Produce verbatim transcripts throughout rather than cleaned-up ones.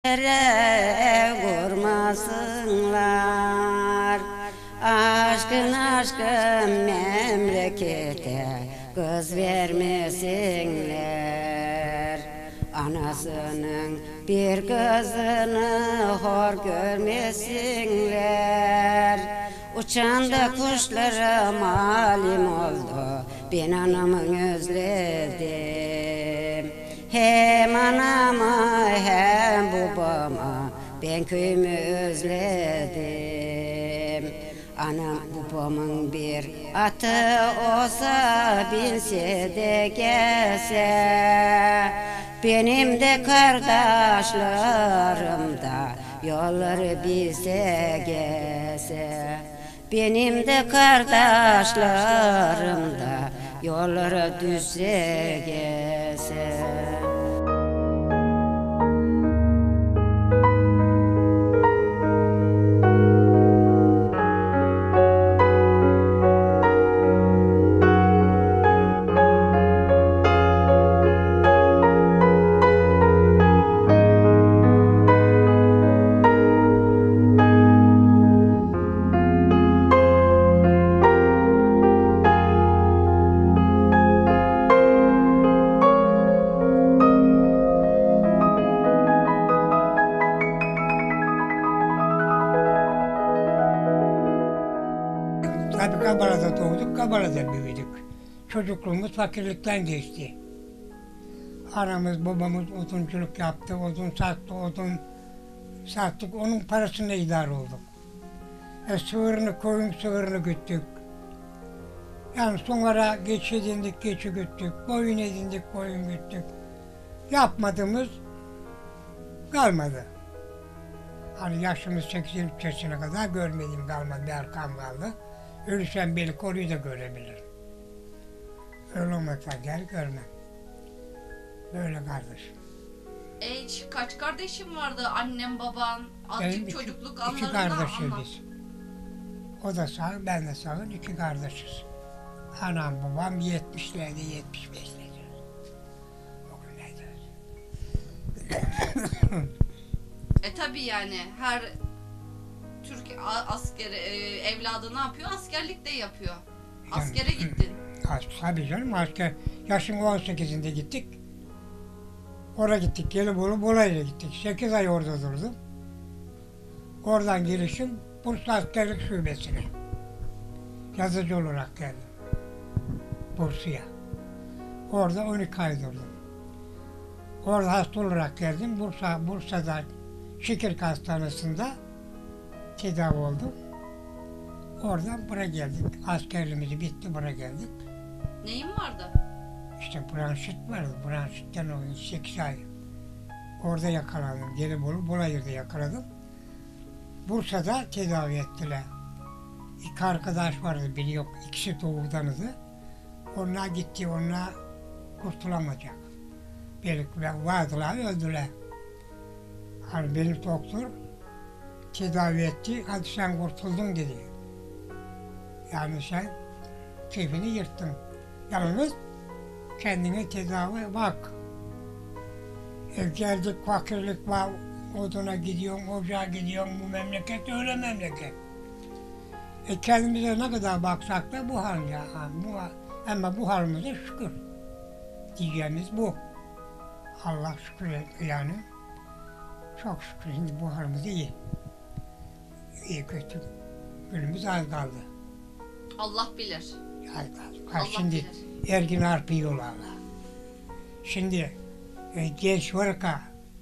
Ev kurmasınlar, aşkın aşkın memlekete kız vermesinler. Anasının bir kızını hor görmesinler. Uçan da kuşlara malim oldu, ben anamı özledim. Hem anamı hem babamı ben köyümü özledim. Anam babamın bir atı olsa binse de gelse, benim de kardeşlerim da yolları bize gelse. Benim de kardeşlerim da yollara düşse gelse. Tabii Kabala'da doğduk, Kabala'da büyüdük. Çocukluğumuz fakirlikten geçti. Anamız, babamız odunculuk yaptı, odun sattı, odun sattık, onun parasıyla idare olduk. E, sığırını, koyun sığırını güttük. Yani sonra geç edindik, geçi güttük, koyun edindik, koyun güttük. Yapmadığımız kalmadı. Hani yaşımız seksen üç yaşına kadar görmediğim kalmadı, bir arkam kaldı. Ölürsem beni koruyu da görebilirim. Öyle olmasa gel görmem. Böyle kardeşim. E, kaç kardeşin vardı? Annem, baban, azıcık Benim çocukluk iki, anlarını iki kardeşiz anlat. biz. O da sağ, ben de sağ, iki kardeşiz. Anam babam yetmişlerde, yetmiş beşlerde. E tabi yani her Türk askeri e, evladı ne yapıyor? Askerlik de yapıyor. Askere gittin. Tabii canım, asker. Yaşım on sekizinde gittik. Oraya gittik, Gelibolu, Bolayır'a gittik. sekiz ay orada durdum. Oradan gelişim Bursa Askerlik Şubesi'ne. Yazıcı olarak geldim. Bursa'ya. Orada on iki ay durdum. Orada hasta olarak geldim. Bursa, Bursa'da Şikirk Hastanesi'nde tedavi oldum. Oradan buraya geldik. Askerliğimiz bitti, buraya geldik. Neyin vardı? İşte bronşit vardı. Bronşitten o sekiz ay. Orada yakalandım. Gelibolu, Bolayır'da yakaladım. Bursa'da tedavi ettiler. İki arkadaş vardı, biri yok. İkisi doğudanızdı. Onlar gitti, onlar kurtulamayacak. Belki vardılar, öldüler. Hani benim doktor tedavi etti, hadi sen kurtuldun dedi. Yani sen keyfini yırttın. Yalnız kendine tedavi bak. Ev geldik, fakirlik var, oduna gidiyorsun, ocağa gidiyorsun, bu memleket öyle memleket. E kendimize ne kadar baksak da bu hal ya. Bu, ama bu halimize şükür. Diyeceğimiz bu. Allah şükür yani. Çok şükür şimdi bu halimiz iyi. İyi kötü. Günümüz az kaldı. Allah bilir. Az kaldı. Ha, Allah şimdi bilir. ergin arpa yiyorlar. Şimdi e, genç varka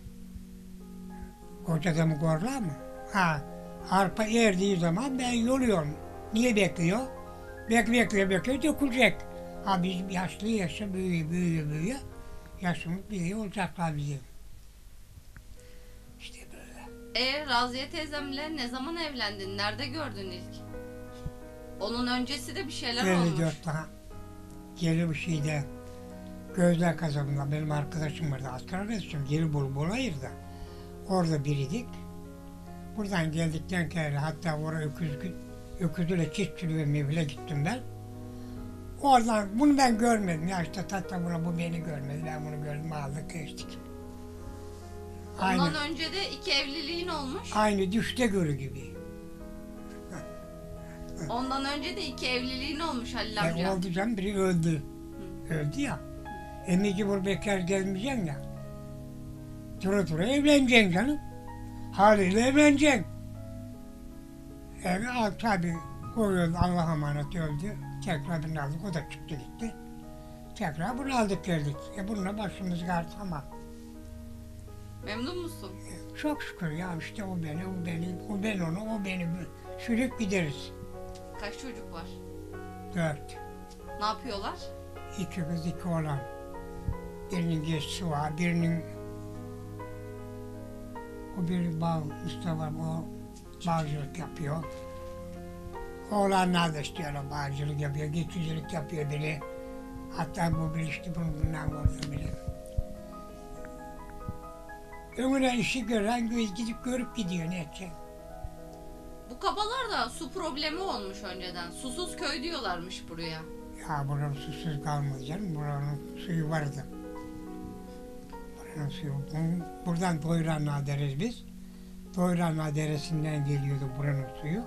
koca adamı korlar mı? Ha, arpa erdiği zaman ben yoluyorum. Niye bekliyor? Bek bekliyor, bekliyor, dökülecek. Ha biz yaşlı yaşa büyüyor, büyüyor, büyüyor. Yaşımız büyüyor, olacaklar bizim. İşte böyle. E Raziye teyzemle ne zaman evlendin? Nerede gördün ilk? Onun öncesi de bir şeyler olmuş. elli dört tane geri bir şeyde Gözler kasabında benim arkadaşım vardı, asker arkadaşım, Gelibolu, Bolayır'da. Orada biriydik. Buradan geldikten sonra hatta oraya öküz, öküzüyle çiftçiliğe bile gittim ben. Oradan bunu ben görmedim ya, işte tatta buna bu beni görmedi, ben bunu gördüm, aldık geçtik. Aynı, Ondan önce de iki evliliğin olmuş. aynı düşte gölü gibi. Ondan önce de iki evliliğin olmuş Halil E, amca. oldu canım, biri öldü. Öldü ya. Emici bur bekar gelmeyeceksin ya. Tura tura evleneceksin canım. Haliyle evleneceksin. Evet tabi o öldü, Allah'a emanet öldü. Tekrar birini aldık, o da çıktı gitti. Tekrar bunu aldık geldik. E bununla başımız var, tamam. Memnun musun? Çok şükür ya, işte o beni, o beni, o ben onu, o beni sürüp gideriz. Kaç çocuk var? Dört. Ne yapıyorlar? İki kız, iki oğlan. Birinin geçisi var, birinin o biri bağ, Mustafa o bağcılık yapıyor. Oğlanlar da istiyorlar, bağcılık yapıyor, geçicilik yapıyor biri. Hatta bu bir işte bundan oluyor biri. Önüne işi gören göz gidip görüp gidiyor, ne edecek? Bu kabalarda su problemi olmuş önceden. Susuz köy diyorlarmış buraya. Ya buranın susuz kalmadı canım, buranın suyu vardı. Buranın suyu, bu- buradan Doyranlığa deriz biz. Doyranlığa deresinden geliyordu buranın suyu.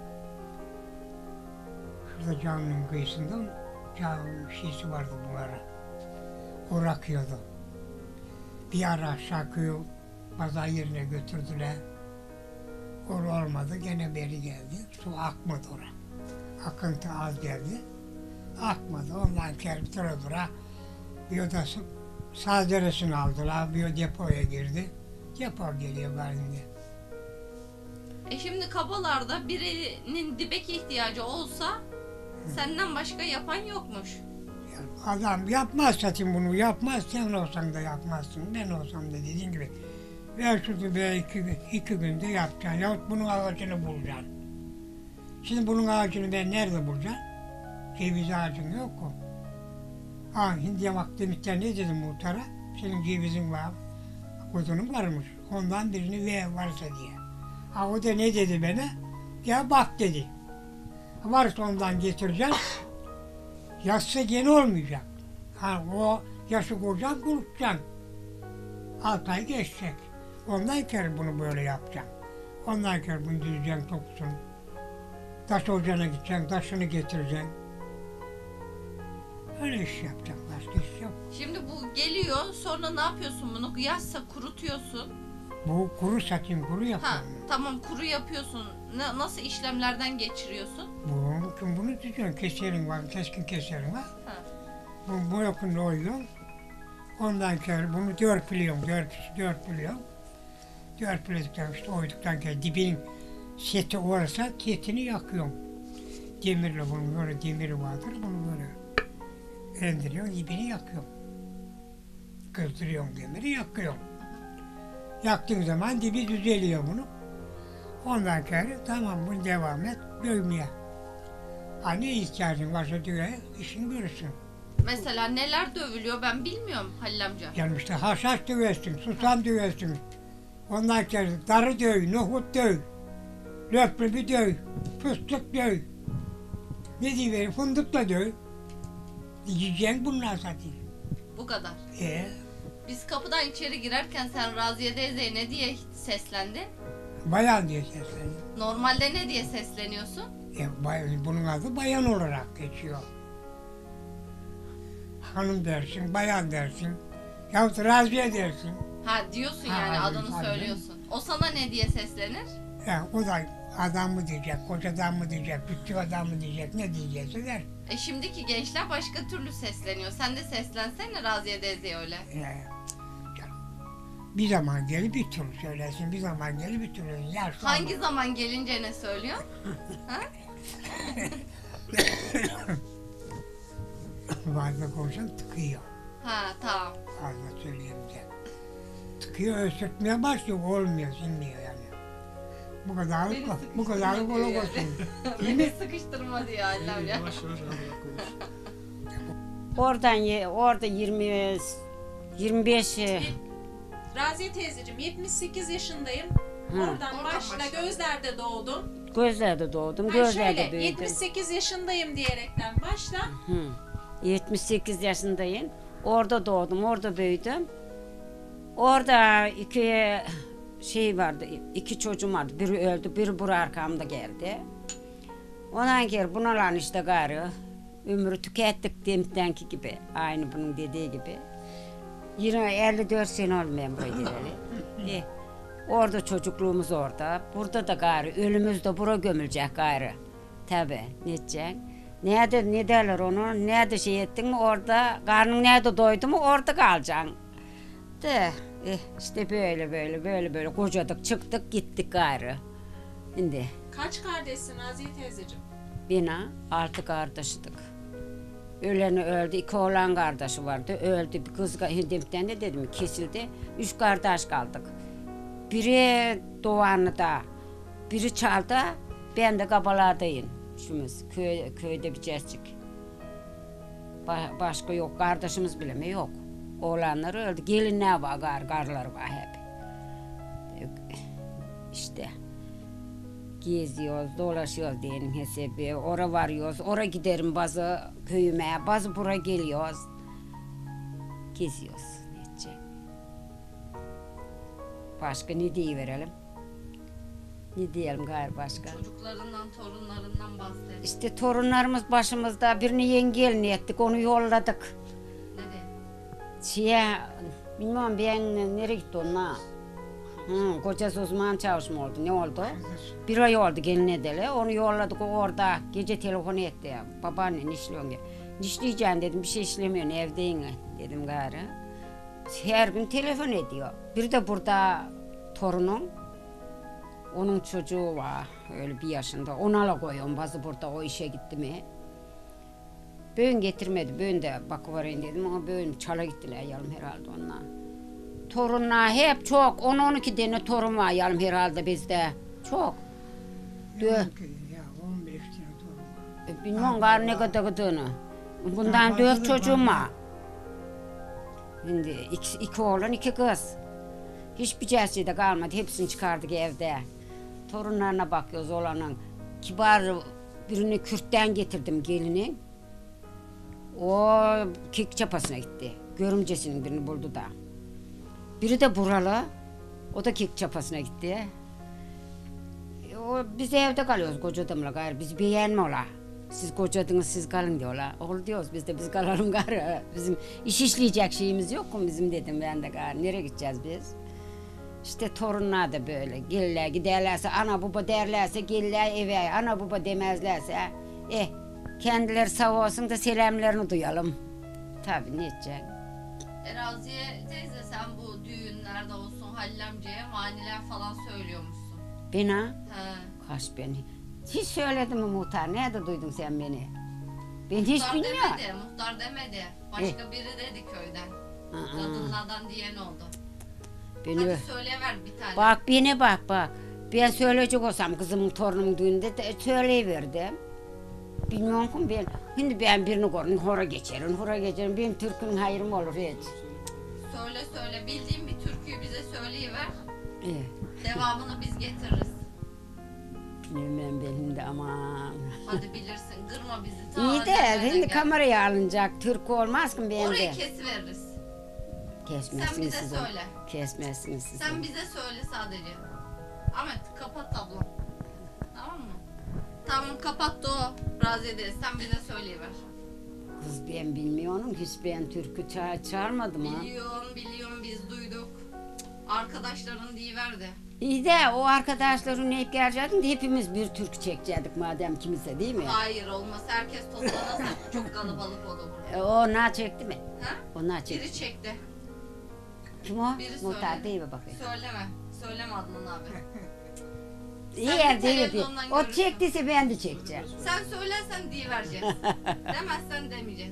Şurada caminin kıyısında cam şişesi vardı bu ara. O akıyordu. Bir ara aşağı köyü pazar yerine götürdüler. Orada olmadı, gene beri geldi. Su akmadı oraya. Akıntı az geldi. Akmadı, ondan kere dura dura bir odası sağ deresini aldılar, bir depoya girdi. Depo geliyor halinde. E şimdi kabalarda birinin dibek ihtiyacı olsa senden başka yapan yokmuş. Adam yapmaz zaten bunu, yapmaz, sen olsan da yapmazsın, ben olsam da dediğin gibi. Ver şurada bir iki, iki günde yapacaksın, yahut bunun ağacını bulacaksın. Şimdi bunun ağacını ben nerede bulacağım? Ceviz ağacın yok o. Ha, hindiye bak demişler, ne dedim muhtara? Senin cevizin var, odunun varmış, ondan birini ver varsa diye. Ha, o da ne dedi bana? Ya bak dedi. Varsa ondan getireceğim. Yatsa gene olmayacak. Ha, o yaşı koyacaksın, kurutacaksın. Altı ay geçecek. Ondan kere bunu böyle yapacaksın. Ondan kere bunu düzeceksin, topsun. Taş ocağına gideceksin, taşını getireceksin. Öyle iş yapacaksın, başka iş yok. Şimdi bu geliyor, sonra ne yapıyorsun bunu? Yazsa kurutuyorsun. Bu kuru satayım, kuru Ha, yapıyorum. tamam, kuru yapıyorsun. Ne, nasıl işlemlerden geçiriyorsun? Bu, bunu tutuyorsun, keserin var, keskin keserin var. Ha. Bu, bu yakında oyuyorsun. Ondan sonra bunu dörpülüyorum, dört, dörpülüyorum. Dörpüledikten işte oyduktan sonra dibinin seti olursa setini yakıyorum. Demirle, bunun böyle demiri vardır, bunu böyle rendiriyorum, dibini yakıyorum. Kızdırıyorum demiri, yakıyorum. Yaktığın zaman dibi düzeliyor bunu. Ondan sonra tamam, bunu devam et, dövmeye. Ha, ne ihtiyacın varsa döve, işini görürsün. Mesela neler dövülüyor ben bilmiyorum Halil amca. Yani işte haşhaş döversin, susam döversin. Ondan sonra darı döv, nohut döv, löplebi döv, fıstık döv. Ne diyeyim, fındıkla döv. Yiyeceksin bunlar zaten. Bu kadar. Ee, Biz kapıdan içeri girerken sen Raziye teyzeye ne diye seslendin? bayan diye sesleniyor. Normalde ne diye sesleniyorsun? E, bay- bunun adı bayan olarak geçiyor. Hanım dersin, bayan dersin, yahut Raziye dersin. Ha diyorsun Ha, yani evet, adını tabii. söylüyorsun. O sana ne diye seslenir? Ya, o da adam mı diyecek, kocadan mı diyecek, küçük adam mı diyecek, ne diyecekse der. E şimdiki gençler başka türlü sesleniyor. Sen de seslensene Raziye teyzeye öyle. Ya, canım, bir zaman gelir bir türlü söylesin, bir zaman gelir bir türlü. Yaşlı Hangi zaman gelince ne söylüyor? Ha? fazla konuşan tıkıyor. Ha tamam. Fazla söyleyince. Tıkıyor, öksürtmeye başlıyor, olmuyor, sinmiyor yani. Bu kadarlık, Beni bu kadarlık sıkıştırma ola diyor olsun. Değil Beni mi? sıkıştırma diyor Halil amca. Yavaş yavaş alarak konuş. Oradan ye- orada yirmi yirmi beş Raziye teyzeciğim yetmiş sekiz yaşındayım. Hı. Oradan Oradan başla başla. Gözler'de doğdum. Gözlerde doğdum, Ha gözlerde şöyle büyüdüm. yetmiş sekiz yaşındayım diyerekten başla. Hı. yetmiş sekiz yaşındayım. Orada doğdum, orada büyüdüm. Orada iki şey vardı, iki çocuğum vardı. Biri öldü, biri buraya arkamda geldi. Ondan geri bunalan işte gayrı. Ömrü tükettik deminki gibi. Aynı bunun dediği gibi. Yine elli dört sene oldu ben buraya geleli. E, orada çocukluğumuz orada. Burada da gayrı. Ölümüz de bura gömülecek gayrı. Tabi. Ne edeceksin? Nerede, ne derler onu? Nerede şey ettin mi orada, karnın nerede doydu mu orada kalacaksın. De, eh, işte böyle böyle böyle böyle kocadık çıktık gittik gayrı. Şimdi Kaç kardeşsin Raziye teyzeciğim? bina altı kardeştik. Öleni öldü, iki oğlan kardeşi vardı, öldü. Bir kız hindimden de dedim kesildi. Üç kardeş kaldık. Biri Doğanlı'da, biri Çal'da, ben de Kabalar'dayım. Şumuz, köy, köyde bir cescik. Ba- başka yok, kardeşimiz bile mi yok. Oğlanlar öldü, gelinler var, gar, garlar var hep. İşte. Geziyoruz, dolaşıyoruz diyelim hesabı. Ora varıyoruz, ora giderim bazı köyüme, bazı buraya geliyoruz. Geziyoruz. Ne edecek? Başka ne diyiverelim? Ne diyelim gayrı başka? Çocuklarından, torunlarından bahset. İşte torunlarımız başımızda, birini yenge elini ettik, onu yolladık. Nereye? Şeye, bilmem ben nereye gitti onunla? Hı, kocası uzman çavuş mu oldu, ne oldu? Bir ay oldu gelin edeli, onu yolladık o orada, gece telefon etti. Babaanne ne işliyorsun diye. Ne işleyeceksin dedim, bir şey işlemiyorsun evdeyim dedim gayrı. Her gün telefon ediyor. Bir de burada torunum, onun çocuğu var öyle bir yaşında, ona la koyuyorum bazı burada o işe gitti mi. Böğün getirmedi, böğün de bakıvereyim dedim ama böğün çala gittiler yalım herhalde onlar. Torunlar hep çok, on on iki tane torun var yalım herhalde bizde. Çok. Dö. Ya on beş tane torun var. E, Bilmem gar ne kadar kadını. Bundan Ha, dört fazladır, çocuğum fazla. var. Şimdi iki, iki oğlan iki kız. Hiçbir cesi de kalmadı, hepsini çıkardık evde. Torunlarına bakıyoruz oğlanın. Kibar birini Kürt'ten getirdim gelinin. O kek çapasına gitti. Görümcesinin birini buldu da. Biri de buralı. O da kek çapasına gitti. E, O, biz evde kalıyoruz koca adamla gayrı. Biz beğenme ola. Siz kocadınız siz kalın diyorlar. Oğul diyoruz biz de biz kalalım gayrı. Bizim iş işleyecek şeyimiz yok mu bizim dedim ben de gayrı. Nereye gideceğiz biz? İşte torunlar da böyle. Gelirler giderlerse ana baba derlerse gelirler eve. Ana baba demezlerse eh kendileri sağ olsun da selamlarını duyalım. Tabii ne edeceksin? Eraziye teyze sen bu düğünlerde olsun Halil amcaya maniler falan söylüyormuşsun. Bina He. kaç beni. Hiç söyledin mi muhtar? Nerede duydun sen beni? Ben hiç Muhtar bilmiyorum. demedi, muhtar demedi. Başka biri dedi köyden. Aa, Kadınlardan diyen oldu. beni Hadi söyleyiver bir tane. bak beni bak bak. Ben söyleyecek olsam kızımın torunumun düğünde de söyleyiverdim. Bilmiyorum ki ben. Şimdi ben birini görün hora geçerim, hora geçerim. Benim Türk'ün hayrım olur hiç. Söyle söyle bildiğin bir türküyü bize söyleyiver. Eh, Devamını biz getiririz. bilmem benim de aman. Hadi bilirsin kırma bizi. Ta İyi de nerelerden şimdi gel. kameraya alınacak. Türk olmaz ki ben Orayı de. kesiveririz. Kesmezsiniz Sen bize siz. söyle. Kesmezsiniz siz. Sen bize söyle sadece. Ahmet kapat ablam. Tamam mı? Tamam kapattı o. Razı ederiz. Sen bize söyleyiver. Kız ben bilmiyorum. Hiç ben türkü ça- çağırmadım ha. Biliyorum biliyorum biz duyduk. Arkadaşların deyiverdi. İyi de o arkadaşların hep gelecektin de hepimiz bir türkü çekecektik madem kimse değil mi? Hayır olmaz. Herkes toplanırsa çok kalabalık olur burada. E, o na çekti mi? Ha? O na çekti. Biri çekti. Kim o? Biri Muhtar söyledi. değil mi bakayım? Söyleme. Söyleme Adnan abi. İyi Sen yer bir değil diyor. televizyondan O görürsün. çektiyse ben de çekeceğim. Sen söylersen deyivereceğiz. Demezsen demeyeceğiz.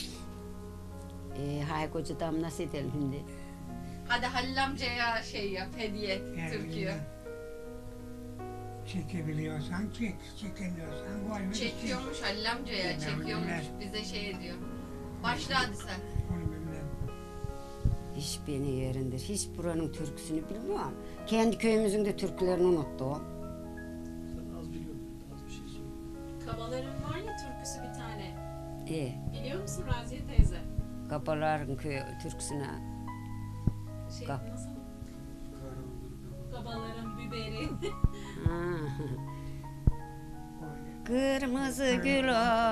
E, hay kocadam nasıl edelim şimdi? Hadi Halil amcaya şey yap, hediye et Yani türküyü. Çekebiliyorsan çek, çekemiyorsan koyma. Çekiyormuş Halil amcaya, Ben çekiyormuş. bilmem. Bize şey ediyor. Başla hadi sen. Onu bilmem. Hiç beni yerindir. Hiç buranın türküsünü bilmiyorum. Kendi köyümüzün de türkülerini unuttum. Az biliyorum, az bir şey söyleyeyim. Kabaların var ya türküsü bir tane. İyi. Biliyor musun Raziye teyze? Kapaların köy türküsüne. Şey Ka- nasıl? Kahramanları, kahramanları. Babaların biberi. Kırmızı gül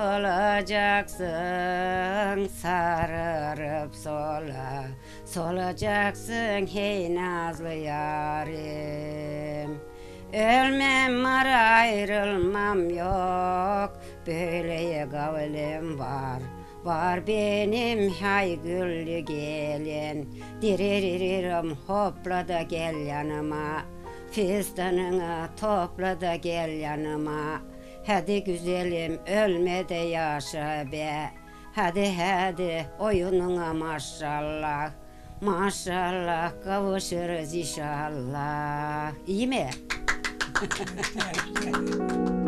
olacaksın, sararıp sola, solacaksın hey nazlı yarim. Ölmem var ayrılmam yok, böyle kavlim var. Var benim hay güllü gelin, diriririm hopla da gel yanıma. Fistanını topla da gel yanıma. Hadi güzelim ölme de yaşa be. Hadi hadi oyununa maşallah. Maşallah kavuşuruz inşallah. İyi mi? Evet, evet.